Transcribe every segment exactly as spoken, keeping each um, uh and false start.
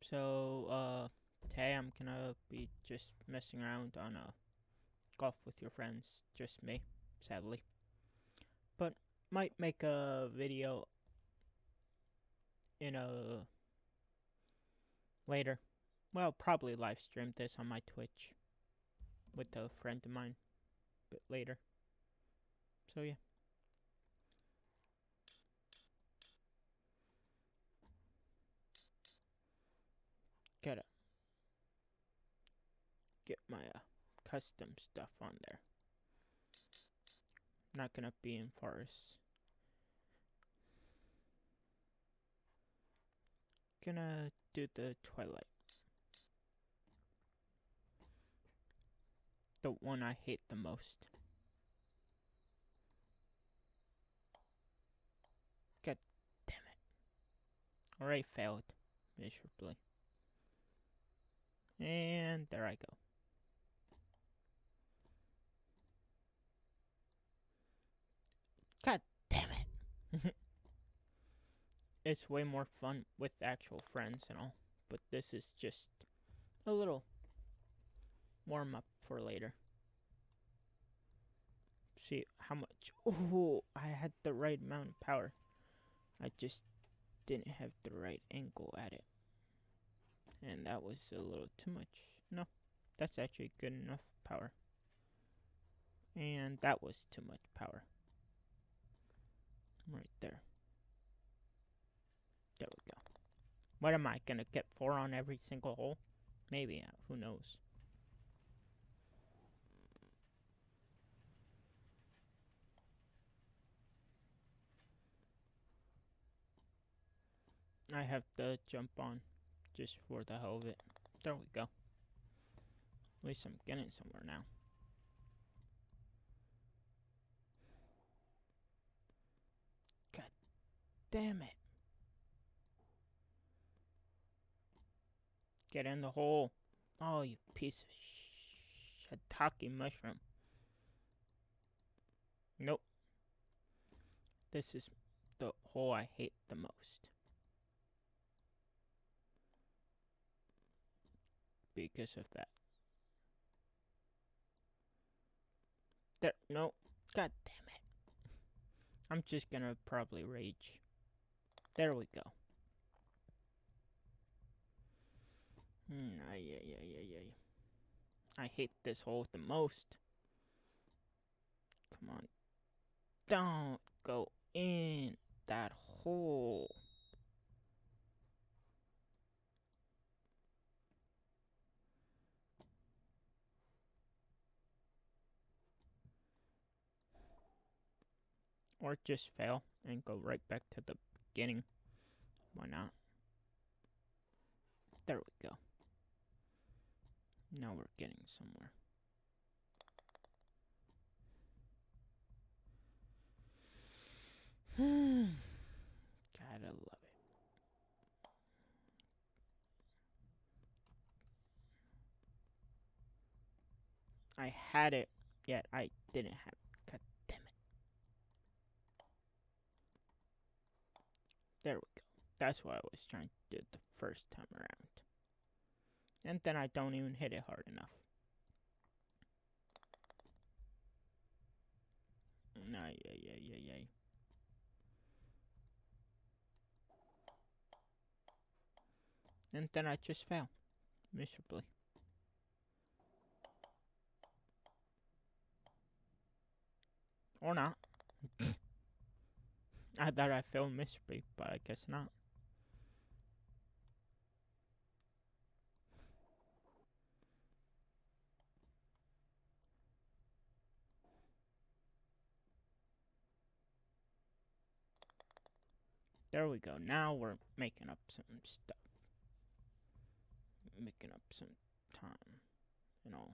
So, uh, today I'm gonna be just messing around on uh, golf with your friends, just me, sadly. But might make a video in a later. Well, probably live stream this on my Twitch with a friend of mine, a bit later. So yeah. Gotta get my uh, custom stuff on there. Not gonna be in forest. Gonna do the Twilight. The one I hate the most. God damn it. Already failed miserably. And there I go. God damn it. It's way more fun with actual friends and all. But this is just a little warm up for later. See how much. Oh, I had the right amount of power. I just didn't have the right angle at it. And that was a little too much. No, that's actually good enough power. And that was too much power. Right there. There we go. What am I gonna get four on every single hole? Maybe, uh, who knows. I have to jump on just for the hell of it. There we go. At least I'm getting somewhere now. God damn it. Get in the hole. Oh, you piece of shiitake mushroom. Nope. This is the hole I hate the most. Because of that. There, no. God damn it. I'm just gonna probably rage. There we go. Hmm, ay, ay, ay, ay, ay. I hate this hole the most. Come on. Don't go in that hole. Or just fail and go right back to the beginning. Why not? There we go. Now we're getting somewhere. Gotta love it. I had it, yet I didn't have it. God damn it. There we go. That's what I was trying to do the first time around. And then I don't even hit it hard enough. Ay, ay, ay, ay, ay. And then I just fail. Miserably. Or not. I thought I failed miserably, but I guess not. There we go. Now we're making up some stuff. Making up some time. You know.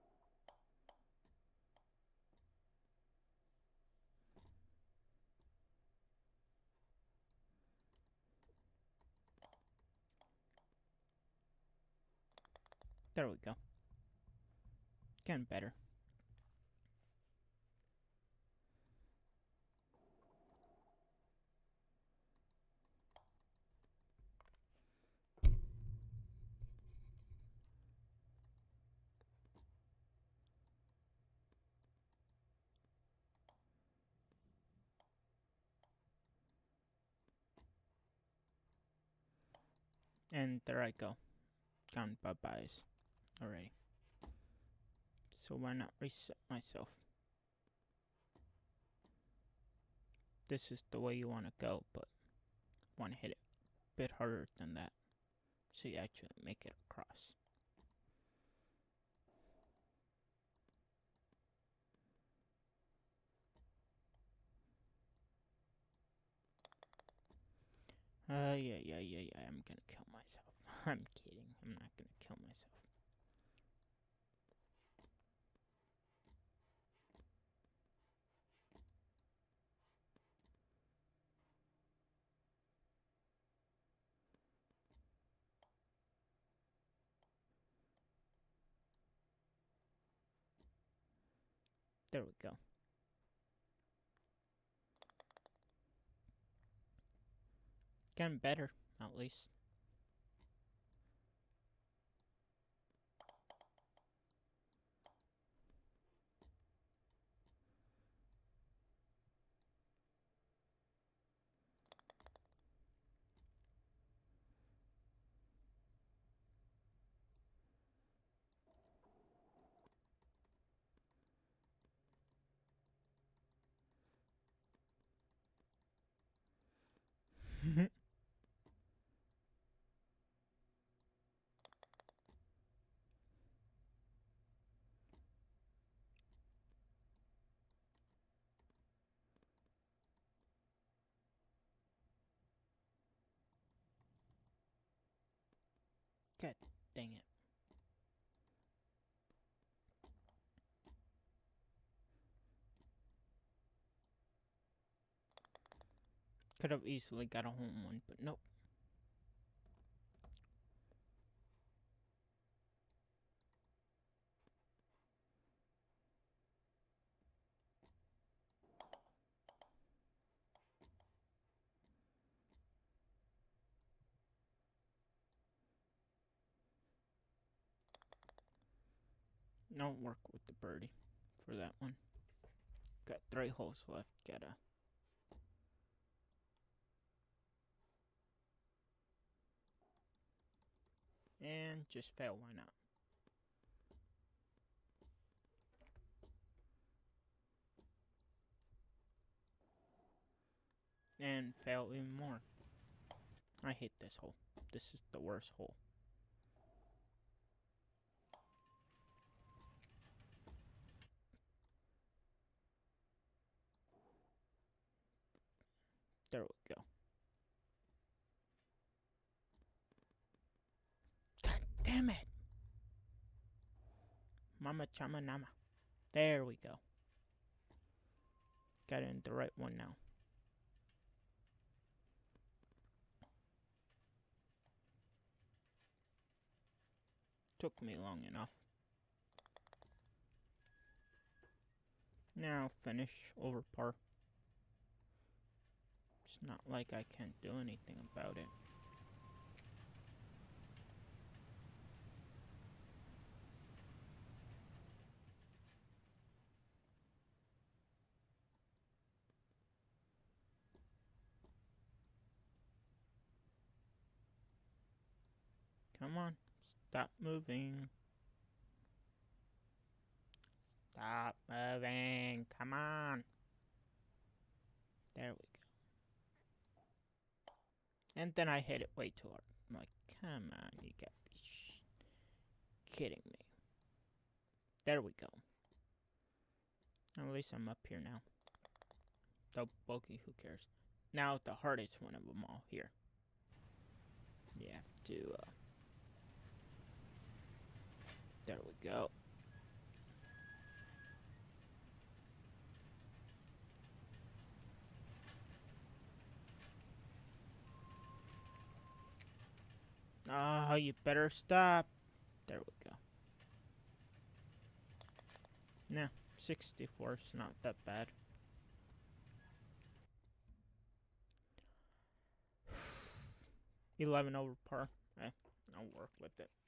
There we go. Getting better. And there I go. Gone bye-byes already. So why not reset myself? This is the way you want to go, but want to hit it a bit harder than that. So you actually make it across. Uh, yeah, yeah, yeah, yeah, I'm gonna kill myself. I'm kidding, I'm not gonna kill myself. There we go. Getting better, at least. God dang it. Could have easily got a home one, but nope. Don't work with the birdie for that one. Got three holes left. Gotta. And just fail, why not? And fail even more. I hate this hole. This is the worst hole. There we go. God damn it! Mama chama nama. There we go. Got it in the right one now. Took me long enough. Now finish over par. It's not like I can't do anything about it. Come on. Stop moving. Stop moving. Come on. There we go. And then I hit it way too hard. I'm like, come on, you gotta be sh kidding me. There we go. At least I'm up here now. Don't bogey, who cares? Now the hardest one of them all here. You have to, uh... there we go. Oh, you better stop. There we go. Nah, sixty-four is not that bad. eleven over par. Eh, I'll work with it.